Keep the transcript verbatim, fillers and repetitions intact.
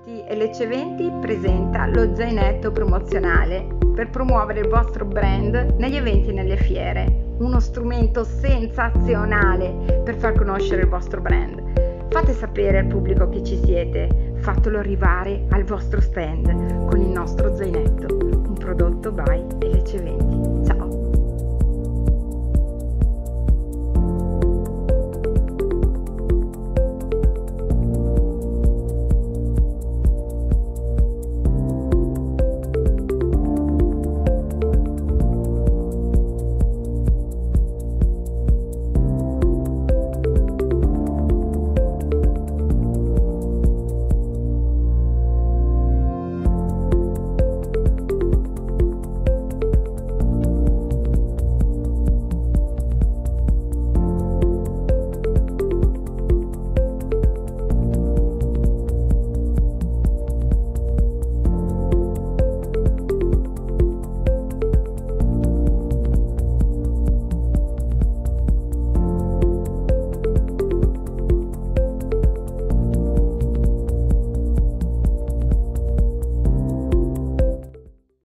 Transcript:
tutti, L C venti presenta lo zainetto promozionale per promuovere il vostro brand negli eventi e nelle fiere. Uno strumento sensazionale per far conoscere il vostro brand. Fate sapere al pubblico chi ci siete, fatelo arrivare al vostro stand con il nostro zainetto, un prodotto by L C venti. Ciao!